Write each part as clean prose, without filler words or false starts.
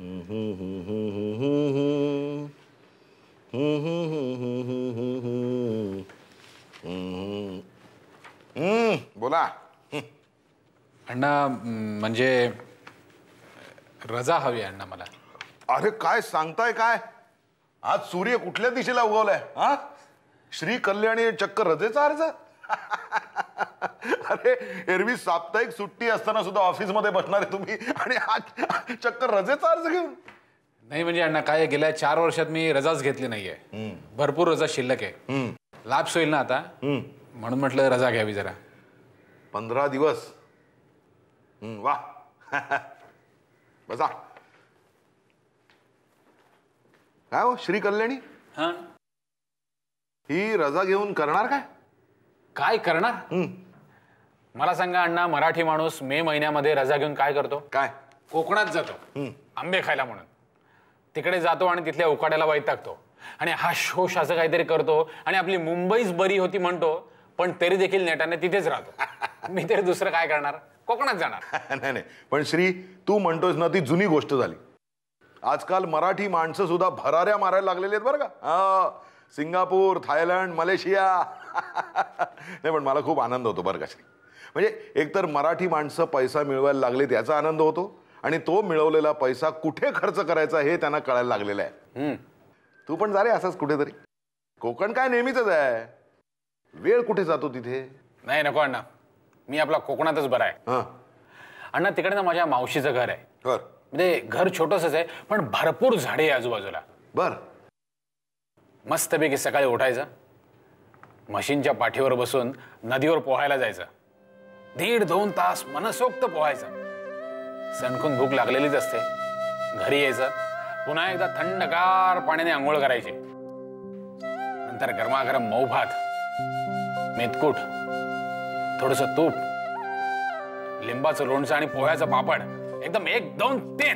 बोला अण्णा, म्हणजे रजा हवी अण्णा मला. अरे काय सांगताय काय? आज सूर्य कुठल्या दिशेला उगवलाय? हा, श्री कल्याणी चक्क रजेचा अर्ज. अरे एरवी साप्ताहिक सुट्टी असताना सुद्धा ऑफिस मध्ये बसणारे तुम्ही आणि आज चक्क रजेचा अर्ज घेऊन. नाही म्हणजे अण्णा, काय गेल्या 4 वर्षात मी रजाच घेतली नाहीये. भरपूर रजा शिल्लक आहे. लाप्स होईल ना आता, म्हणून म्हटलं रजा घ्यावी जरा. 15 दिवस. वा. बसा. काय हो श्री कल्याणी, ही रजा घेऊन करणार काय? काय करणार? मला सांगा अण्णा, मराठी माणूस मे महिन्यामध्ये रजा घेऊन काय करतो? काय? कोकणात जातो आंबे खायला म्हणून. तिकडे जातो आणि तिथल्या उकाड्याला वैतागतो आणि हा शोष असं काहीतरी करतो आणि आपली मुंबईच बरी होती म्हणतो, पण तरी देखील नेटाने तिथेच राहतो. मी तरी दुसरं काय करणार? कोकणात जाणार. नाही नाही, पण श्री तू म्हणतोस ना, ती जुनी गोष्ट झाली. आजकाल मराठी माणसं सुद्धा भराऱ्या मारायला लागलेली आहेत बरं का. Singapore, Thailand, Malaysia. नाही पण मला खूप आनंद होतो बरं का श्री. म्हणजे एकतर मराठी माणसं पैसा मिळवायला लागले त्याचा आनंद होतो, आणि तो मिळवलेला पैसा कुठे खर्च करायचा हे त्यांना कळायला लागलेलं आहे. तू पण जा रे असंच कुठेतरी. कोकण काय नेहमीच आहे, वेळ कुठे जातो तिथे. नाही नको अण्णा, मी आपला कोकणातच बरा आहे. अण्णा तिकडे ना माझ्या मावशीचं घर आहे. म्हणजे घर छोटंसंच आहे, पण भरपूर झाडे आहे आजूबाजूला. बर. मस्तपैकी सकाळी उठायचं, म्हशींच्या पाठीवर बसून नदीवर पोहायला जायचं. 1.5-2 तास मनसोक्त पोहायचं. सणकून भूक लागलेलीच असते. घरी यायचं, पुन्हा एकदा थंडगार पाण्याने आंघोळ करायची. नंतर गरमागरम मऊ भात, मेथकूट, थोडंसं तूप, लिंबाचं लोणचं आणि पोह्याचं पापड. एकदम 1, 2, 3.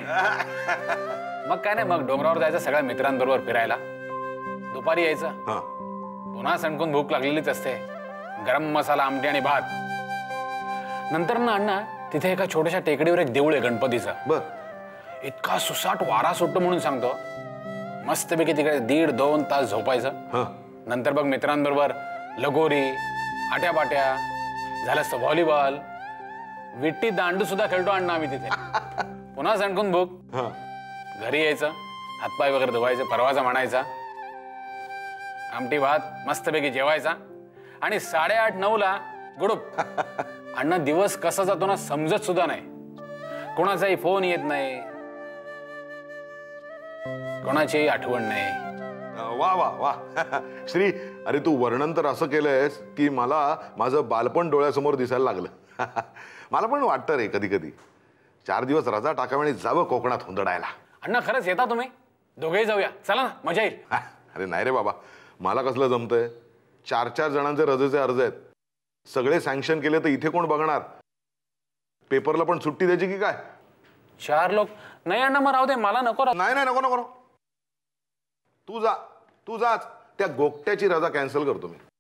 मग काय नाही, मग डोंगरावर जायचं सगळ्या मित्रांबरोबर फिरायला. दुपारी यायचं, पुन्हा सणकून भूक लागलेलीच असते. गरम मसाला, आमटी आणि भात. नंतर ना अण्णा, तिथे एका छोट्याशा टेकडीवर एक देऊळ आहे गणपतीचं. बर. इतका सुसाट वारा सुटतो म्हणून सांगतो. मस्तपैकी तिकडे 1.5-2 तास झोपायचं. नंतर बघ मित्रांबरोबर लगोरी, आट्यापाट्या, झालं असतं व्हॉलीबॉल, विट्टी दांडू सुद्धा खेळतो अण्णा आम्ही तिथे. पुन्हा सणकून भूक. घरी यायचं, हातपाय वगैरे धुवायचं, परवाचा म्हणायचा, आमटी भात मस्तपैकी जेवायचा, आणि 8:30-9ला गुडूप. अण्णा दिवस कसा जातो ना समजत सुद्धा नाही. कोणाचाही फोन येत नाही, कोणाचीही आठवण नाही. वा वा वा. श्री, अरे तू वर्णन तर असं केलंयस की मला माझं बालपण डोळ्यासमोर दिसायला लागलं. मला पण वाटतं रे कधी कधी 4 दिवस रजा टाकावी आणि जावं कोकणात हुंदडायला. अण्णा खरंच येता तुम्ही? दोघेही जाऊया, चला ना, मजा येईल. अरे नाही रे बाबा, मला कसलं जमतंय. 4-4 जणांचे रजेचे अर्ज आहेत. सगळे सँक्शन केले तर इथे कोण बघणार? पेपरला पण सुट्टी द्यायची की काय? 4 लोक नाही अण्णा, मग राहू दे, मला नको. नाही नाही, नको नको. तू जा, तू जाच. त्या गोकट्याची रजा कॅन्सल करतो मी.